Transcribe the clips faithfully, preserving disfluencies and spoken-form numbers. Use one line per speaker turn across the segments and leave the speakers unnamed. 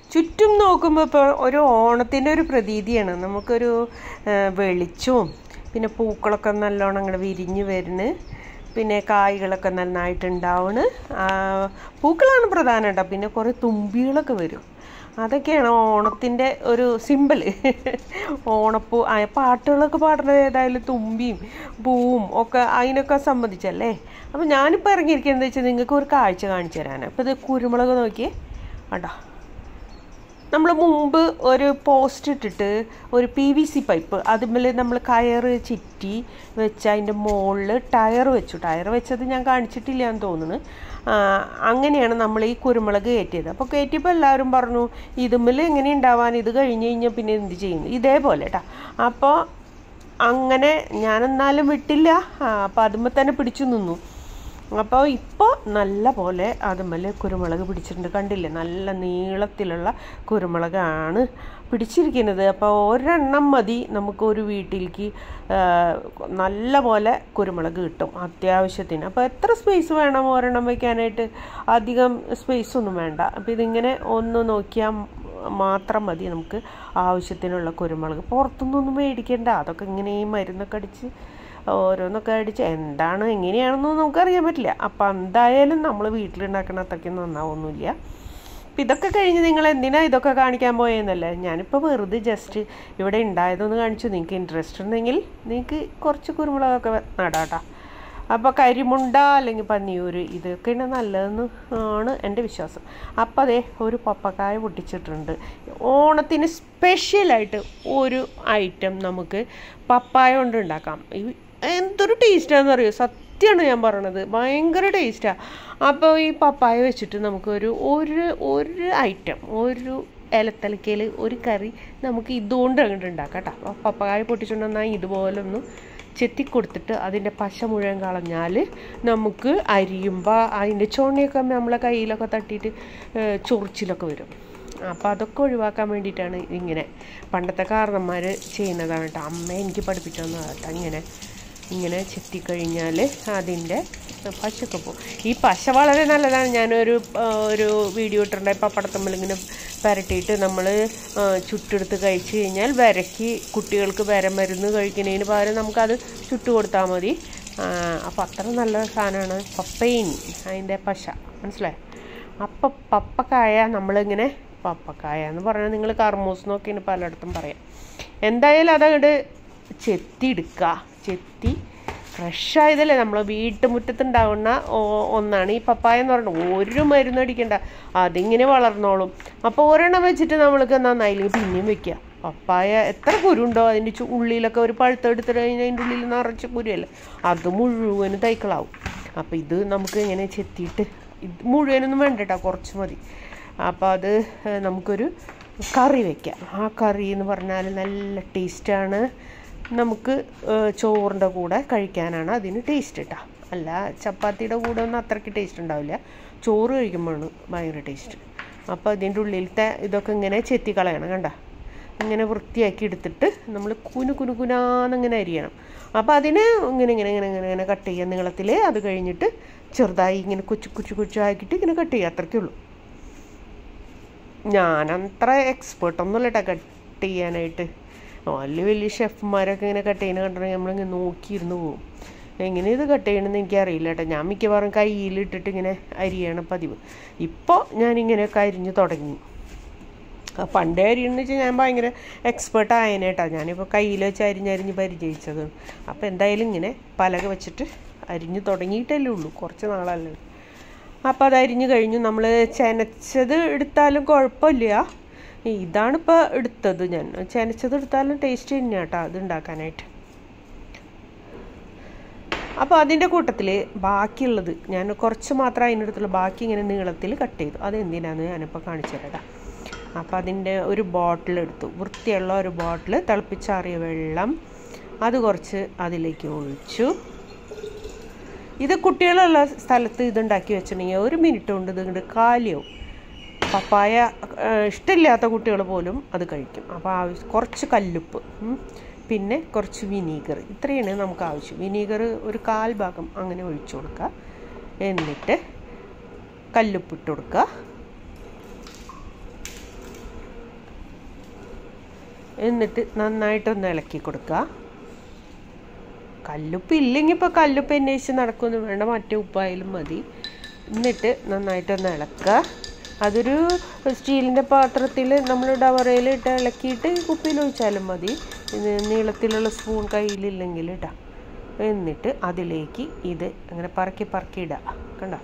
ചുറ്റും നോക്കുമ്പോൾ ഇപ്പോൾ ഒരു ഓണത്തിൻ്റെ ഒരു പ്രതീതിയാണ്. നമുക്കൊരു വെളിച്ചവും പിന്നെ പൂക്കളൊക്കെ നല്ലോണം അങ്ങോട്ട് വിരിഞ്ഞ് വരുന്നു, പിന്നെ കായ്കളൊക്കെ നന്നായിട്ടുണ്ടാവണ്. പൂക്കളാണ് പ്രധാനം കേട്ടോ. പിന്നെ കുറേ തുമ്പികളൊക്കെ വരും. അതൊക്കെയാണ് ഓണത്തിൻ്റെ ഒരു സിമ്പിൾ. ഓണപ്പൂ പാട്ടുകളൊക്കെ പാടുന്നത് ഏതായാലും തുമ്പിയും പൂവും ഒക്കെ അതിനൊക്കെ സംബന്ധിച്ചല്ലേ. അപ്പോൾ ഞാനിപ്പോൾ ഇറങ്ങിയിരിക്കുന്നത് എന്താ വെച്ചാൽ നിങ്ങൾക്ക് ഒരു കാഴ്ച കാണിച്ചു തരാനാണ്. ഇപ്പോൾ ഇത് കുരുമുളക് നോക്കിയേ കേട്ടോ. നമ്മൾ മുമ്പ് ഒരു പോസ്റ്റ് ഇട്ടിട്ട് ഒരു പി വി സി പൈപ്പ് അതുമേൽ നമ്മൾ കയറ് ചുറ്റി വെച്ച് അതിൻ്റെ മുകളിൽ ടയർ വെച്ചു. ടയർ വെച്ചത് ഞാൻ കാണിച്ചിട്ടില്ല എന്ന് തോന്നുന്നു. അങ്ങനെയാണ് നമ്മൾ ഈ കുരുമുളക് കയറ്റിയത്. അപ്പോൾ കയറ്റിയപ്പോൾ എല്ലാവരും പറഞ്ഞു ഇതുമേൽ എങ്ങനെ ഉണ്ടാവാൻ, ഇത് കഴിഞ്ഞ് കഴിഞ്ഞാൽ പിന്നെ എന്ത് ചെയ്യുന്നു, ഇതേപോലെ കേട്ടോ. അപ്പോൾ അങ്ങനെ ഞാനെന്നാലും വിട്ടില്ല. അപ്പോൾ അതുമ്മേ തന്നെ പിടിച്ചു നിന്നു. അപ്പോൾ ഇപ്പോൾ നല്ല പോലെ അതുമേൽ കുരുമുളക് പിടിച്ചിട്ടുണ്ട്. കണ്ടില്ലേ, നല്ല നീളത്തിലുള്ള കുരുമുളകാണ് പിടിച്ചിരിക്കുന്നത്. അപ്പോൾ ഒരെണ്ണം മതി നമുക്കൊരു വീട്ടിലേക്ക് നല്ല പോലെ കുരുമുളക് കിട്ടും അത്യാവശ്യത്തിന്. അപ്പോൾ എത്ര സ്പേസ് വേണം ഒരെണ്ണം വയ്ക്കാനായിട്ട്? അധികം സ്പേസ് ഒന്നും വേണ്ട. അപ്പോൾ ഇതിങ്ങനെ ഒന്ന് നോക്കിയാൽ മാത്രം മതി നമുക്ക് ആവശ്യത്തിനുള്ള കുരുമുളക്. പുറത്തുനിന്നൊന്നും മേടിക്കേണ്ട. അതൊക്കെ ഇങ്ങനെ ഈ മരുന്നൊക്കെ അടിച്ച് ഓരോന്നൊക്കെ അടിച്ച് എന്താണ് എങ്ങനെയാണെന്നൊന്നും നമുക്കറിയാൻ പറ്റില്ല. അപ്പം എന്തായാലും നമ്മൾ വീട്ടിലുണ്ടാക്കുന്ന അത്രയ്ക്കും നന്നാവൊന്നുമില്ല. അപ്പം ഇതൊക്കെ കഴിഞ്ഞ് നിങ്ങൾ എന്തിനാണ് ഇതൊക്കെ കാണിക്കാൻ പോയെന്നല്ലേ. ഞാനിപ്പോൾ വെറുതെ ജസ്റ്റ് ഇവിടെ ഉണ്ടായതൊന്ന് കാണിച്ചു. നിങ്ങൾക്ക് ഇൻട്രസ്റ്റ് ഉണ്ടെങ്കിൽ നിങ്ങൾക്ക് കുറച്ച് കുരുമുളകൊക്കെ നടാട്ടോ. അപ്പോൾ കരിമുണ്ട അല്ലെങ്കിൽ പന്നിയൂര് ഇതൊക്കെയാണ് നല്ലതെന്ന് ആണ് എൻ്റെ വിശ്വാസം. അപ്പോൾ അതേ ഒരു പപ്പക്കായ പൊട്ടിച്ചിട്ടുണ്ട്. ഓണത്തിന് സ്പെഷ്യലായിട്ട് ഒരു ഐറ്റം നമുക്ക് പപ്പായ കൊണ്ട് ഉണ്ടാക്കാം. എന്തൊരു ടേസ്റ്റാണെന്ന് അറിയോ, സത്യമാണ് ഞാൻ പറയണത്, ഭയങ്കര ടേസ്റ്റാണ്. അപ്പോൾ ഈ പപ്പായ വെച്ചിട്ട് നമുക്കൊരു ഒരു ഒരു ഐറ്റം ഒരു ഇലത്തലക്കയിൽ ഒരു കറി നമുക്ക് ഇതുകൊണ്ട് അങ്ങോട്ട് ഉണ്ടാക്കാം കേട്ടോ. അപ്പോൾ പപ്പായ പൊട്ടിച്ചുകൊണ്ടെന്നാൽ ഇതുപോലെ ഒന്ന് ചെത്തിക്കൊടുത്തിട്ട് അതിൻ്റെ പശ മുഴുവൻ കളഞ്ഞാൽ നമുക്ക് അരിയുമ്പോൾ അതിൻ്റെ ചുവണ്ണയൊക്കെ നമ്മളെ കയ്യിലൊക്കെ തട്ടിയിട്ട് ചൊറിച്ചിലൊക്കെ വരും. അപ്പോൾ അതൊക്കെ ഒഴിവാക്കാൻ വേണ്ടിയിട്ടാണ് ഇങ്ങനെ പണ്ടത്തെ കാരണന്മാർ ചെയ്യുന്നതാണ് കേട്ടോ. അമ്മ എനിക്ക് പഠിപ്പിച്ചു തന്നതാണ് കേട്ടോ. ഇങ്ങനെ ഇങ്ങനെ ചെത്തിക്കഴിഞ്ഞാൽ അതിൻ്റെ പശയൊക്കെ പോകും. ഈ പശ വളരെ നല്ലതാണ്. ഞാനൊരു ഒരു വീഡിയോ ഇട്ടിട്ടുണ്ടായി. പപ്പടത്തമ്മിൽ ഇങ്ങനെ പരട്ടിയിട്ട് നമ്മൾ ചുട്ടെടുത്ത് കഴിച്ച് കഴിഞ്ഞാൽ വിരക്കി കുട്ടികൾക്ക് വിര മരുന്ന് കഴിക്കുന്നതിന് പകരം നമുക്കത് ചുട്ട് കൊടുത്താൽ മതി. അപ്പോൾ അത്ര നല്ല സാധനമാണ് പപ്പയിൻ, അതിൻ്റെ പശ, മനസ്സിലായി. അപ്പം പപ്പക്കായ നമ്മളിങ്ങനെ പപ്പക്കായ എന്ന് പറഞ്ഞാൽ നിങ്ങൾ കർമൂസ് എന്നൊക്കെയാണ് പലയിടത്തും പറയാം. എന്തായാലും അതങ്ങോട്ട് ചെത്തി എടുക്കുക. ചെത്തി ഫ്രഷായതല്ലേ, നമ്മൾ വീട്ടുമുറ്റത്തുണ്ടാവുന്ന ഒന്നാണ് ഈ പപ്പായ എന്ന് പറഞ്ഞാൽ. ഒരു മരുന്ന് അടിക്കണ്ട, അതിങ്ങനെ വളർന്നോളും. അപ്പോൾ ഒരെണ്ണം വെച്ചിട്ട് നമ്മൾക്ക് നന്നായില്ലെങ്കിൽ പിന്നെയും വെക്കുക. പപ്പായ എത്ര കുരുണ്ടോ അതിൻ്റെ ഉള്ളിലൊക്കെ ഒരു പഴുത്തെടുത്തിട്ട് കഴിഞ്ഞാൽ അതിൻ്റെ ഉള്ളിൽ നിറച്ച് കുരുവല്ലേ, അത് മുഴുവനും തൈക്കളാവും. അപ്പോൾ ഇത് നമുക്ക് ഇങ്ങനെ ചെത്തിയിട്ട് ഇത് മുഴുവനൊന്നും വേണ്ട കേട്ടോ, കുറച്ച് മതി. അപ്പോൾ അത് നമുക്കൊരു കറി വയ്ക്കാം. ആ കറി എന്ന് പറഞ്ഞാൽ നല്ല ടേസ്റ്റാണ്. നമുക്ക് ചോറിൻ്റെ കൂടെ കഴിക്കാനാണ് അതിന് ടേസ്റ്റ് കേട്ടോ. അല്ല ചപ്പാത്തിയുടെ കൂടെ ഒന്നും അത്രയ്ക്ക് ടേസ്റ്റ് ഉണ്ടാവില്ല, ചോറ് കഴിക്കുമ്പോഴാണ് ഭയങ്കര ടേസ്റ്റ്. അപ്പോൾ അതിൻ്റെ ഉള്ളിലത്തെ ഇതൊക്കെ ഇങ്ങനെ ചെത്തി കളയണം. കണ്ട ഇങ്ങനെ വൃത്തിയാക്കി എടുത്തിട്ട് നമ്മൾ കുനു കുനു കുനാന്നിങ്ങനെ അരിയണം. അപ്പോൾ അതിന് ഇങ്ങനെ ഇങ്ങനെ ഇങ്ങനെ ഇങ്ങനെ ഇങ്ങനെ കട്ട് ചെയ്യുക നീളത്തിൽ. അത് കഴിഞ്ഞിട്ട് ചെറുതായി ഇങ്ങനെ കൊച്ചു കൊച്ചു കൊച്ചാക്കിയിട്ട് ഇങ്ങനെ കട്ട് ചെയ്യുക, അത്രയ്ക്കേ ഉള്ളൂ. ഞാനത്ര എക്സ്പേർട്ടൊന്നുമല്ല കേട്ടോ കട്ട് ചെയ്യാനായിട്ട്. വലിയ വലിയ ഷെഫ്മാരൊക്കെ ഇങ്ങനെ കട്ട് ചെയ്യുന്ന കണ്ടിട്ടുണ്ടെങ്കിൽ നമ്മളിങ്ങനെ നോക്കിയിരുന്ന് പോകും. എങ്ങനെ ഇത് കട്ട് ചെയ്യണമെന്ന് എനിക്കറിയില്ല കേട്ടോ. ഞാൻ മിക്കവാറും കയ്യിലിട്ടിട്ട് ഇങ്ങനെ അരിയാണ് പതിവ്. ഇപ്പോൾ ഞാനിങ്ങനെയൊക്കെ അരിഞ്ഞ് തുടങ്ങി. പണ്ടേ അരിയെന്ന് വെച്ചാൽ ഞാൻ ഭയങ്കര എക്സ്പേർട്ട് ആയതിനെ കേട്ടോ. ഞാനിപ്പോൾ കയ്യിൽ വെച്ച് അരിഞ്ഞരിഞ്ഞ് പരിചയിച്ചത്. അപ്പോൾ എന്തായാലും ഇങ്ങനെ പലക വെച്ചിട്ട് അരിഞ്ഞ് തുടങ്ങിയിട്ടല്ലേ ഉള്ളൂ, കുറച്ച് നാളല്ലേ. അപ്പോൾ അത് അരിഞ്ഞ് കഴിഞ്ഞു. നമ്മൾ ചെനച്ചത് എടുത്താലും കുഴപ്പമില്ല. ഇതാണിപ്പോൾ എടുത്തത് ഞാൻ. ചെനച്ചത് എടുത്താലും ടേസ്റ്റ് തന്നെയാണ് കേട്ടോ അത് ഉണ്ടാക്കാനായിട്ട്. അപ്പോൾ അതിൻ്റെ കൂട്ടത്തിൽ ബാക്കിയുള്ളത് ഞാൻ കുറച്ച് മാത്രം അതിനടുത്തുള്ള ബാക്കി ഇങ്ങനെ നീളത്തിൽ കട്ട് ചെയ്തു. അതെന്തിനാണെന്ന് ഞാനിപ്പോൾ കാണിച്ചു തരാം. അപ്പോൾ അതിൻ്റെ ഒരു ബോട്ടിൽ എടുത്തു, വൃത്തിയുള്ള ഒരു ബോട്ടിൽ, തിളപ്പിച്ചാറിയ വെള്ളം അത് കുറച്ച് അതിലേക്ക് ഒഴിച്ചു. ഇത് കുട്ടികളുള്ള സ്ഥലത്ത് ഇതുണ്ടാക്കി വെച്ചിട്ടുണ്ടെങ്കിൽ ഒരു മിനിറ്റ് കൊണ്ട് ഇത് ഇങ്ങോട്ട് കാലിയാവും. പപ്പായ ഇഷ്ടമില്ലാത്ത കുട്ടികൾ പോലും അത് കഴിക്കും. അപ്പോൾ ആവശ്യം കുറച്ച് കല്ലുപ്പ്, പിന്നെ കുറച്ച് വിനീഗർ, ഇത്രയാണ് നമുക്ക് ആവശ്യം. വിനീഗർ ഒരു കാൽ ഭാഗം അങ്ങനെ ഒഴിച്ചു കൊടുക്കുക. എന്നിട്ട് കല്ലുപ്പിട്ട് കൊടുക്കുക. എന്നിട്ട് നന്നായിട്ടൊന്ന് ഇളക്കി കൊടുക്കുക. കല്ലുപ്പ് ഇല്ലെങ്കിൽ ഇപ്പോൾ കല്ലുപ്പ് അന്വേഷിച്ച് നടക്കൊന്നും വേണ്ട, മറ്റേ ഉപ്പായാലും മതി. എന്നിട്ട് നന്നായിട്ടൊന്ന് ഇളക്കുക. അതൊരു സ്റ്റീലിൻ്റെ പാത്രത്തിൽ നമ്മൾ ഡവറയിൽ ഇട്ട് ഇളക്കിയിട്ട് കുപ്പിയിൽ ഒഴിച്ചാലും മതി. നീളത്തിലുള്ള സ്പൂൺ കയ്യിലില്ലെങ്കിൽ ഇടാം. എന്നിട്ട് അതിലേക്ക് ഇത് അങ്ങനെ പറക്കി പറക്കി ഇടുക. കണ്ടോ?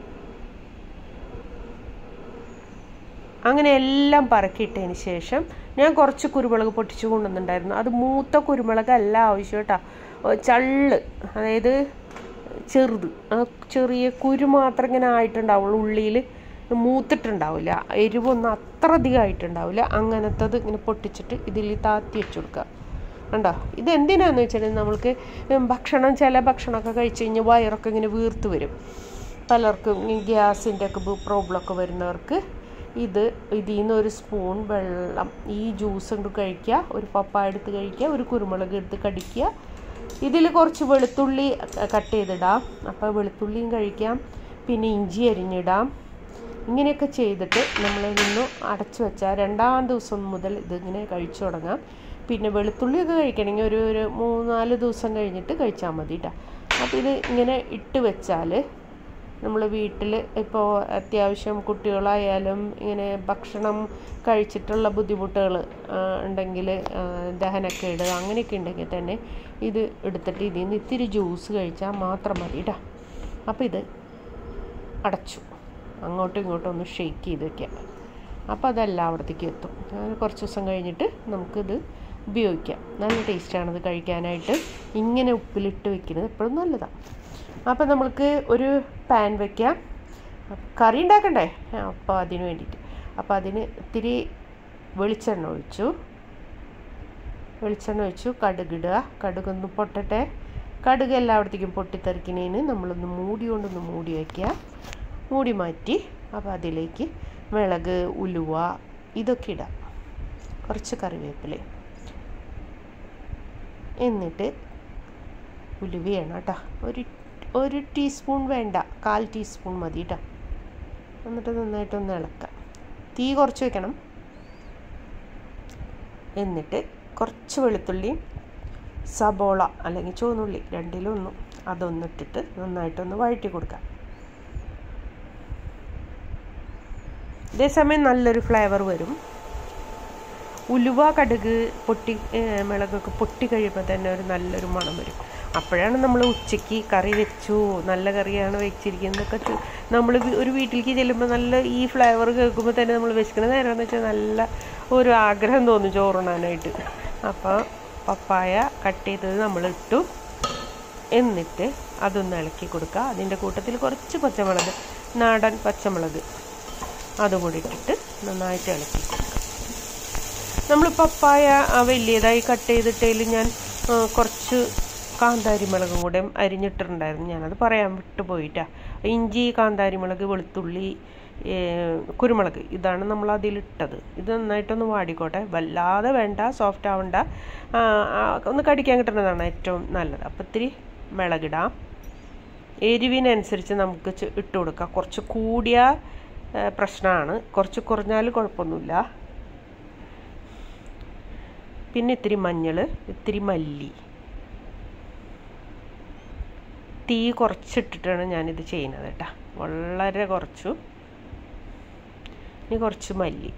അങ്ങനെ എല്ലാം പറക്കിയിട്ടതിന് ശേഷം ഞാൻ കുറച്ച് കുരുമുളക് പൊട്ടിച്ച് കൊണ്ടുവന്നിട്ടുണ്ടായിരുന്നു. അത് മൂത്ത കുരുമുളകല്ല ആവശ്യം കേട്ടോ, ചള്ള്, അതായത് ചെറുത്, ആ ചെറിയ കുരു മാത്രം ഇങ്ങനെ ആയിട്ടുണ്ടാവുള്ളൂ, ഉള്ളിൽ മൂത്തിട്ടുണ്ടാവില്ല, എരിവൊന്നും അത്ര അധികം ആയിട്ടുണ്ടാവില്ല. അങ്ങനത്തത് ഇങ്ങനെ പൊട്ടിച്ചിട്ട് ഇതിൽ താത്തി വെച്ച് കൊടുക്കുക. കണ്ടോ? ഇതെന്തിനാന്ന് വെച്ചിട്ടുണ്ടെങ്കിൽ നമ്മൾക്ക് ഭക്ഷണം, ചില ഭക്ഷണമൊക്കെ കഴിച്ച് കഴിഞ്ഞാൽ വയറൊക്കെ ഇങ്ങനെ വീർത്ത് വരും. പലർക്കും ഗ്യാസിൻ്റെ ഒക്കെ പ്രോബ്ലമൊക്കെ വരുന്നവർക്ക് ഇത് ഇതിൽ നിന്ന് ഒരു സ്പൂൺ വെള്ളം ഈ ജ്യൂസ് കൊണ്ട് കഴിക്കുക, ഒരു പപ്പായ എടുത്ത് കഴിക്കുക, ഒരു കുരുമുളക് എടുത്ത് കടിക്കുക. ഇതിൽ കുറച്ച് വെളുത്തുള്ളി കട്ട് ചെയ്തിടാം, അപ്പോൾ വെളുത്തുള്ളിയും കഴിക്കാം, പിന്നെ ഇഞ്ചി അരിഞ്ഞിടാം. ഇങ്ങനെയൊക്കെ ചെയ്തിട്ട് നമ്മളിതൊന്ന് അടച്ചു വെച്ചാൽ രണ്ടാം ദിവസം മുതൽ ഇതിങ്ങനെ കഴിച്ചു തുടങ്ങാം. പിന്നെ വെളുത്തുള്ളിയൊക്കെ കഴിക്കണമെങ്കിൽ ഒരു ഒരു മൂന്നാല് ദിവസം കഴിഞ്ഞിട്ട് കഴിച്ചാൽ മതി കേട്ടോ. അപ്പോൾ ഇത് ഇങ്ങനെ ഇട്ട് വെച്ചാൽ നമ്മൾ വീട്ടിൽ ഇപ്പോൾ അത്യാവശ്യം കുട്ടികളായാലും ഇങ്ങനെ ഭക്ഷണം കഴിച്ചിട്ടുള്ള ബുദ്ധിമുട്ടുകൾ ഉണ്ടെങ്കിൽ, ദഹനക്കേട് അങ്ങനെയൊക്കെ ഉണ്ടെങ്കിൽ തന്നെ ഇത് എടുത്തിട്ട് ഇതിൽ നിന്ന് ഇത്തിരി ജ്യൂസ് കഴിച്ചാൽ മാത്രം മതി കേട്ടോ. അപ്പോൾ ഇത് അടച്ചു അങ്ങോട്ടും ഇങ്ങോട്ടും ഒന്ന് ഷെയ്ക്ക് ചെയ്ത് വയ്ക്കാം. അപ്പോൾ അതെല്ലായിടത്തേക്ക് എത്തും. അങ്ങനെ കുറച്ച് ദിവസം കഴിഞ്ഞിട്ട് നമുക്കിത് ഉപയോഗിക്കാം. നല്ല ടേസ്റ്റാണിത് കഴിക്കാനായിട്ട്. ഇങ്ങനെ ഉപ്പിലിട്ട് വെക്കുന്നത് എപ്പോഴും നല്ലതാണ്. അപ്പോൾ നമ്മൾക്ക് ഒരു പാൻ വയ്ക്കാം. കറി ഉണ്ടാക്കണ്ടേ, അപ്പോൾ അതിന് വേണ്ടിയിട്ട് അപ്പോൾ അതിന് ഇത്തിരി വെളിച്ചെണ്ണ ഒഴിച്ചു വെളിച്ചെണ്ണ ഒഴിച്ചു കടുകിടുക. കടുകൊന്ന് പൊട്ടട്ടെ. കടുക് എല്ലായിടത്തേക്കും പൊട്ടിത്തെറിക്കുന്നതിന് നമ്മളൊന്ന് മൂടി കൊണ്ടൊന്ന് മൂടി വയ്ക്കുക. മൂടി മാറ്റി അപ്പോൾ അതിലേക്ക് മിളക്, ഉലുവ ഇതൊക്കെ ഇടാം. കുറച്ച് കറിവേപ്പില, എന്നിട്ട് ഉലുവയാണ് കേട്ടോ, ഒരു ഒരു ടീസ്പൂൺ വേണ്ട, കാൽ ടീസ്പൂൺ മതി കേട്ടോ. എന്നിട്ട് നന്നായിട്ടൊന്ന് ഇളക്കാം. തീ കുറച്ച് വെക്കണം. എന്നിട്ട് കുറച്ച് വെളുത്തുള്ളി, സബോള അല്ലെങ്കിൽ ചുവന്നുള്ളി രണ്ടിലൊന്നും അതൊന്നിട്ടിട്ട് നന്നായിട്ടൊന്ന് വഴറ്റി കൊടുക്കാം. ഇതേസമയം നല്ലൊരു ഫ്ലേവർ വരും. ഉലുവ, കടുക് പൊട്ടി മിളകൊക്കെ പൊട്ടി കഴിയുമ്പോൾ തന്നെ ഒരു നല്ലൊരു മണം വരും. അപ്പോഴാണ് നമ്മൾ ഉച്ചയ്ക്ക് കറി വെച്ചു, നല്ല കറിയാണ് വെച്ചിരിക്കുന്നതൊക്കെ നമ്മൾ ഒരു വീട്ടിലേക്ക് ചെല്ലുമ്പോൾ നല്ല ഈ ഫ്ലേവർ കേൾക്കുമ്പോൾ തന്നെ നമ്മൾ വെച്ചിരിക്കുന്നത് നേരമെന്ന് വെച്ചാൽ നല്ല ഒരു ആഗ്രഹം തോന്നും ചോറുണ്ണാനായിട്ട്. അപ്പോൾ പപ്പായ കട്ട് ചെയ്തത് നമ്മൾ ഇട്ടു. എന്നിട്ട് അതൊന്ന് ഇളക്കി കൊടുക്കുക. അതിൻ്റെ കൂട്ടത്തിൽ കുറച്ച് പച്ചമുളക്, നാടൻ പച്ചമുളക് അതും കൂടി ഇട്ടിട്ട് നന്നായിട്ട് ഇളക്കി കൊടുക്കുക. നമ്മൾ പപ്പായ വലിയതായി കട്ട് ചെയ്തിട്ടതിൽ ഞാൻ കുറച്ച് കാന്താരി മുളകും കൂടെ അരിഞ്ഞിട്ടുണ്ടായിരുന്നു, ഞാനത് പറയാൻ വിട്ടുപോയിട്ടാണ്. ഇഞ്ചി, കാന്താരി മുളക്, വെളുത്തുള്ളി, കുരുമുളക് ഇതാണ് നമ്മൾ അതിലിട്ടത്. ഇത് നന്നായിട്ടൊന്ന് വാടിക്കോട്ടെ, വല്ലാതെ വേണ്ട, സോഫ്റ്റ് ആവണ്ട, ഒന്ന് കടിക്കാൻ കിട്ടുന്നതാണ് ഏറ്റവും നല്ലത്. അപ്പം ഇത്തിരി മിളകിടാം. എരിവിനനുസരിച്ച് നമുക്ക് ഇട്ട് കൊടുക്കാം. കുറച്ച് കൂടിയ പ്രശ്നമാണ്, കുറച്ച് കുറഞ്ഞാലും കുഴപ്പമൊന്നുമില്ല. പിന്നെ ഇത്തിരി മഞ്ഞൾ, ഇത്തിരി മല്ലി. തീ കുറച്ചിട്ടിട്ടാണ് ഞാനിത് ചെയ്യുന്നത് കേട്ടോ, വളരെ കുറച്ചു. ഇനി കുറച്ച് മല്ലി,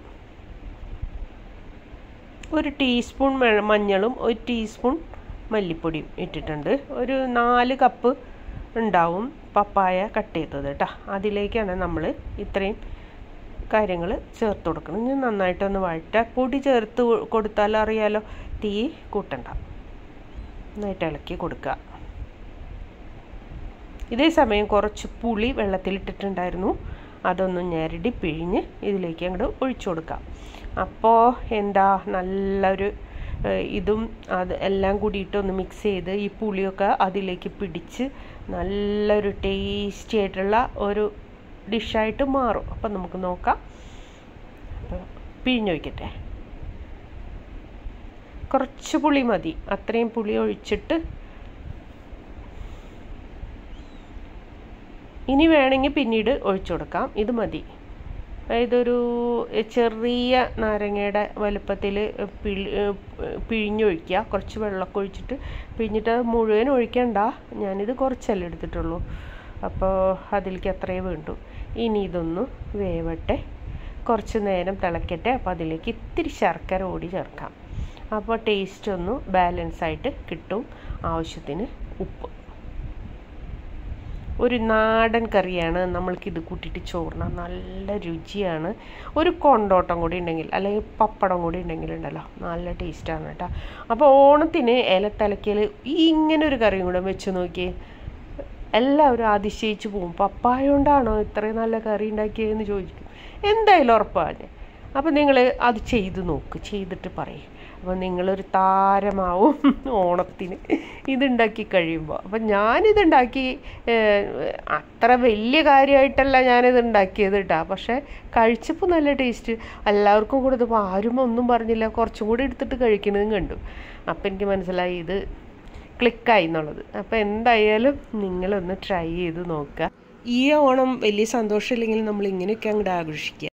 ഒരു ടീസ്പൂൺ മഞ്ഞളും ഒരു ടീസ്പൂൺ മല്ലിപ്പൊടിയും ഇട്ടിട്ടുണ്ട്. ഒരു നാല് കപ്പ് ഉണ്ടാവും പപ്പായ കട്ട് ചെയ്തത് കേട്ടോ. അതിലേക്കാണ് നമ്മൾ ഇത്രയും കാര്യങ്ങൾ ചേർത്ത് കൊടുക്കണം. ഇനി നന്നായിട്ടൊന്ന് വഴറ്റുക. പൊടി ചേർത്ത് കൊടുത്താൽ അറിയാലോ, തീ കൂട്ടണ്ട, നന്നായിട്ട് ഇളക്കി കൊടുക്കുക. ഇതേ സമയം കുറച്ച് പുളി വെള്ളത്തിലിട്ടിട്ടുണ്ടായിരുന്നു, അതൊന്ന് ഞെരടി പിഴിഞ്ഞ് ഇതിലേക്ക് അങ്ങോട്ട് ഒഴിച്ചു കൊടുക്കാം. അപ്പോൾ എന്താ നല്ലൊരു ഇതും അത് എല്ലാം കൂടിയിട്ടൊന്ന് മിക്സ് ചെയ്ത് ഈ പുളിയൊക്കെ അതിലേക്ക് പിടിച്ച് നല്ലൊരു ടേസ്റ്റി ആയിട്ടുള്ള ഒരു ഡിഷായിട്ട് മാറും. അപ്പം നമുക്ക് നോക്കാം. അപ്പോൾ പിഴിഞ്ഞൊഴിക്കട്ടെ. കുറച്ച് പുളി മതി, അത്രയും പുളി ഒഴിച്ചിട്ട് ഇനി വേണമെങ്കിൽ പിന്നീട് ഒഴിച്ചു കൊടുക്കാം. ഇത് മതി. ഇതൊരു ചെറിയ നാരങ്ങയുടെ വലുപ്പത്തിൽ പിഴി പിഴിഞ്ഞൊഴിക്കുക. കുറച്ച് വെള്ളമൊക്കെ ഒഴിച്ചിട്ട് പിഴിഞ്ഞിട്ട് മുഴുവൻ ഒഴിക്കണ്ട, ഞാനിത് കുറച്ചല്ലേ എടുത്തിട്ടുള്ളൂ, അപ്പോൾ അതിലേക്ക് അത്രയേ വേണ്ടു. ഇനി ഇതൊന്ന് വേവട്ടെ, കുറച്ച് നേരം തിളക്കട്ടെ. അപ്പോൾ അതിലേക്ക് ഇത്തിരി ശർക്കര കൂടി ചേർക്കാം, അപ്പോൾ ടേസ്റ്റ് ഒന്ന് ബാലൻസ് ആയിട്ട് കിട്ടും. ആവശ്യത്തിന് ഉപ്പ്. ഒരു നാടൻ കറിയാണ്, നമ്മൾക്കിത് കൂട്ടിയിട്ട് ചോറിന നല്ല രുചിയാണ്. ഒരു കൊണ്ടോട്ടം കൂടി ഉണ്ടെങ്കിൽ അല്ലെങ്കിൽ പപ്പടം കൂടി ഉണ്ടെങ്കിൽ ഉണ്ടല്ലോ നല്ല ടേസ്റ്റാണ് കേട്ടോ. അപ്പോൾ ഓണത്തിന് ഇലത്തലക്കൽ ഈ ഇങ്ങനെ ഒരു കറിയും കൂടെ വെച്ച് നോക്കി എല്ലാവരും അതിശയിച്ച് പോവും. പപ്പായ കൊണ്ടാണോ ഇത്രയും നല്ല കറി ഉണ്ടാക്കിയതെന്ന് ചോദിക്കും. എന്തായാലും ഉറപ്പാണ്. അപ്പോൾ നിങ്ങൾ അത് ചെയ്ത് നോക്ക്, ചെയ്തിട്ട് പറയും. അപ്പോൾ നിങ്ങളൊരു താരമാവും ഓണത്തിന് ഇതുണ്ടാക്കി കഴിയുമ്പോൾ. അപ്പം ഞാനിതുണ്ടാക്കി അത്ര വലിയ കാര്യമായിട്ടല്ല ഞാനിത് ഉണ്ടാക്കിയത് കേട്ടോ, പക്ഷേ കഴിച്ചപ്പോൾ നല്ല ടേസ്റ്റ്. എല്ലാവർക്കും കൂടെ ഇതിപ്പോൾ ആരും ഒന്നും പറഞ്ഞില്ല, കുറച്ചും കൂടി എടുത്തിട്ട് കഴിക്കുന്നതും കണ്ടു. അപ്പം എനിക്ക് മനസ്സിലായി ഇത് ക്ലിക്കായി എന്നുള്ളത്. അപ്പോൾ എന്തായാലും നിങ്ങളൊന്ന് ട്രൈ ചെയ്ത് നോക്കുക. ഈ ഓണം വലിയ സന്തോഷമില്ലെങ്കിൽ നമ്മൾ ഇങ്ങനെയൊക്കെ അങ്ങോട്ട് ആഘോഷിക്കുക.